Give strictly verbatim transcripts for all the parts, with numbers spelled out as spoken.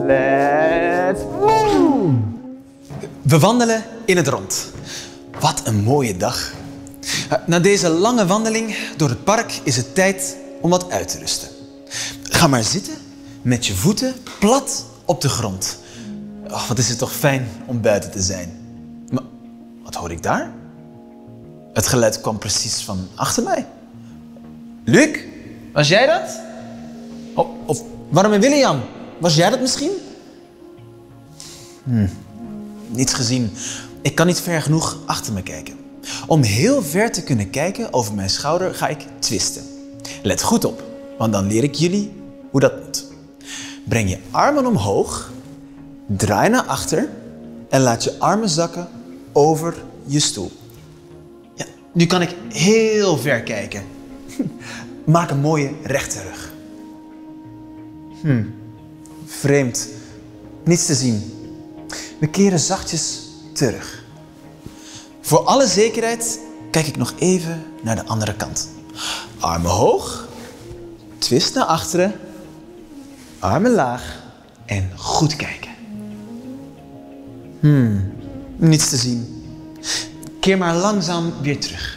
Let's move! We wandelen in het rond. Wat een mooie dag. Na deze lange wandeling door het park is het tijd om wat uit te rusten. Ga maar zitten met je voeten plat op de grond. Oh, wat is het toch fijn om buiten te zijn. Maar wat hoor ik daar? Het geluid kwam precies van achter mij. Luc, was jij dat? Of, of waarom en William? Was jij dat misschien? Hm, niets gezien. Ik kan niet ver genoeg achter me kijken. Om heel ver te kunnen kijken over mijn schouder ga ik twisten. Let goed op, want dan leer ik jullie hoe dat moet. Breng je armen omhoog, draai naar achter en laat je armen zakken over je stoel. Ja, nu kan ik heel ver kijken. Maak een mooie rechte rug. Hm, vreemd. Niets te zien. We keren zachtjes terug. Voor alle zekerheid kijk ik nog even naar de andere kant. Armen hoog, twist naar achteren, armen laag en goed kijken. Hmm, niets te zien. Keer maar langzaam weer terug.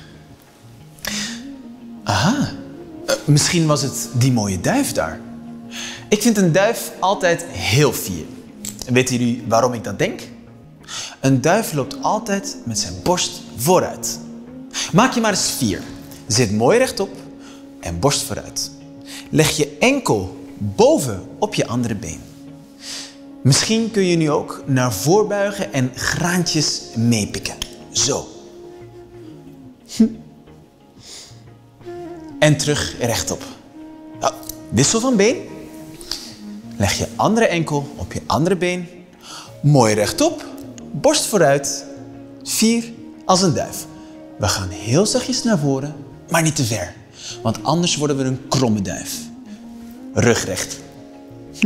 Aha, uh, misschien was het die mooie duif daar. Ik vind een duif altijd heel fier. Weten jullie waarom ik dat denk? Een duif loopt altijd met zijn borst vooruit. Maak je maar eens vier. Zit mooi rechtop en borst vooruit. Leg je enkel boven op je andere been. Misschien kun je nu ook naar voren buigen en graantjes meepikken. Zo. Hm. En terug rechtop. Nou, wissel van been. Leg je andere enkel op je andere been. Mooi rechtop. Borst vooruit. Vier als een duif. We gaan heel zachtjes naar voren, maar niet te ver. Want anders worden we een kromme duif. Rug recht. Hm.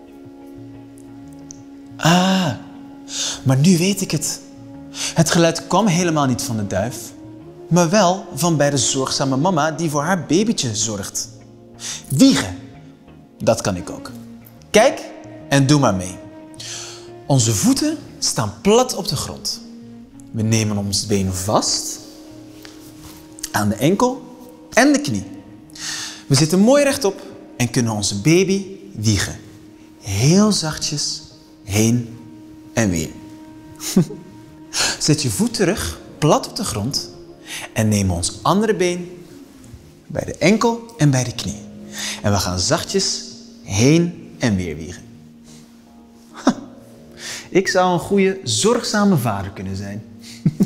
Ah, maar nu weet ik het. Het geluid kwam helemaal niet van de duif, maar wel van bij de zorgzame mama die voor haar babytje zorgt. Wiegen, dat kan ik ook. Kijk en doe maar mee. Onze voeten staan plat op de grond. We nemen ons been vast aan de enkel en de knie. We zitten mooi rechtop en kunnen onze baby wiegen. Heel zachtjes heen en weer. Zet je voet terug, plat op de grond en neem ons andere been bij de enkel en bij de knie. En we gaan zachtjes heen en weer wiegen. Ik zou een goede, zorgzame vader kunnen zijn.